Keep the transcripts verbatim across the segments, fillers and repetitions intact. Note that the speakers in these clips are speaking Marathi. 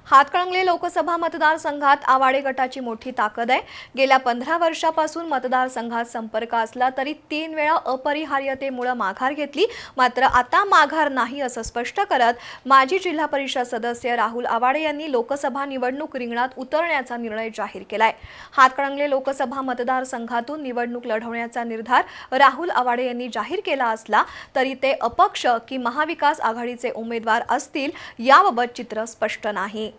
हातकणंगले लोकसभा मतदारसंघात आवाडे गटाची मोठी ताकद आहे। गेल्या पंधरा वर्षापासून मतदारसंघात संपर्क असला तरी तीन वेळा अपरिहार्यतेमुळे माघार घेतली, मात्र आता माघार नाही असं स्पष्ट करत माजी जिल्हा परिषद सदस्य राहुल आवाडे यांनी लोकसभा निवडणूक रिंगणात उतरण्याचा निर्णय जाहीर केलाय। हातकणंगले लोकसभा मतदारसंघातून निवडणूक लढवण्याचा निर्धार राहुल आवाडे यांनी जाहीर केला असला तरी ते अपक्ष की महाविकास आघाडीचे उमेदवार असतील याबाबत चित्र स्पष्ट नाही।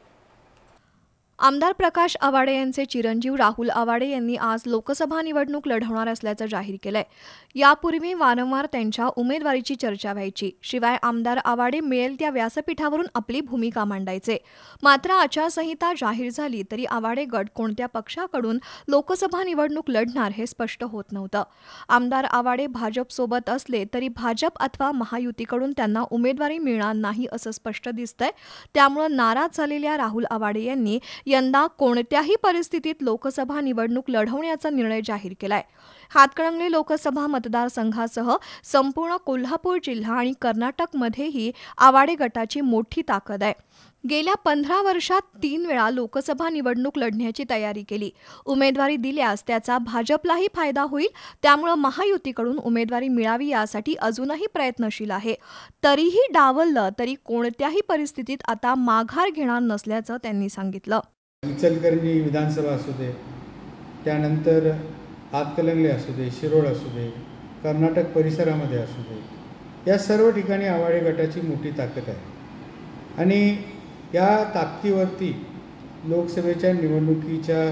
आमदार प्रकाश आवाडे यांचे चिरंजीव राहुल आवाडे यांनी आज लोकसभा निवडणूक लढवणार असल्याचं जाहीर केलंय। यापूर्वी वारंवार त्यांच्या उमेदवारीची चर्चा व्हायची, शिवाय आमदार आवाडे मिळेल त्या व्यासपीठावरून आपली भूमिका मांडायचे। मात्र आचारसंहिता जाहीर झाली तरी आवाडे गट कोणत्या पक्षाकडून लोकसभा निवडणूक लढणार हे स्पष्ट होत नव्हतं। आमदार आवाडे भाजपसोबत असले तरी भाजप अथवा महायुतीकडून त्यांना उमेदवारी मिळणार नाही असं स्पष्ट दिसतंय। त्यामुळे नाराज झालेल्या राहुल आवाडे यांनी यंदा कोणत्याही परिस्थितीत लोकसभा निवडणूक लढवण्याचा निर्णय जाहीर केलाय। हातकणंगले लोकसभा मतदारसंघासह संपूर्ण कोल्हापूर जिल्हा आणि कर्नाटकमध्येही आवाडे गटाची मोठी ताकद आहे। गेल्या पंधरा वर्षात तीन वेळा लोकसभा निवडणूक लढण्याची तयारी केली। उमेदवारी दिल्यास त्याचा भाजपलाही फायदा होईल, त्यामुळे महायुतीकडून उमेदवारी मिळावी यासाठी अजूनही प्रयत्नशील आहे। तरीही डावललं तरी कोणत्याही परिस्थितीत आता माघार घेणार नसल्याचं त्यांनी सांगितलं। इचलकरंजी विधानसभा असू दे, त्यानंतर हातकणंगले असू दे, शिरोळ असू दे, कर्नाटक परिसरामध्ये असू दे, या सर्व ठिकाणी आवाडे गटाची मोठी ताकद आहे आणि या ताकदीवरती लोकसभेच्या निवडणुकीच्या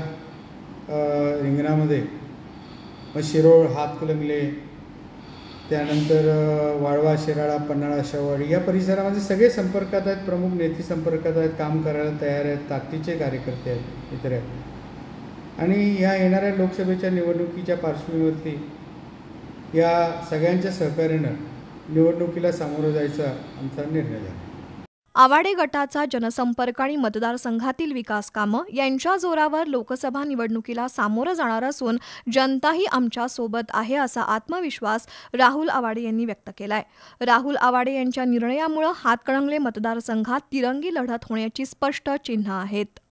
रिंगणामध्ये मग शिरोळ, हातकणंगले, त्यानंतर वाळवा, शिराळा, पन्हाळा, शेवाडी या परिसरामध्ये सगळे संपर्कात आहेत, प्रमुख नेते संपर्कात आहेत, काम करायला तयार आहेत, ताकदीचे कार्यकर्ते आहेत, इतर आहेत। आणि या येणाऱ्या लोकसभेच्या निवडणुकीच्या पार्श्वभूमीवरती या सगळ्यांच्या सहकार्यानं निवडणुकीला सामोरं जायचा आमचा निर्णय झाला। आवाडे गटाचा जनसंपर्क आणि मतदारसंघातील विकास कामं यांच्या जोरावर लोकसभा निवडणुकीला सामोरं जाणार असून जनताही आमच्या सोबत आहे असा आत्मविश्वास राहुल आवाडे यांनी व्यक्त केलाय। राहुल आवाडे यांच्या निर्णयामुळे हातकणंगले मतदारसंघात तिरंगी लढत होण्याची स्पष्ट चिन्ह आहेत।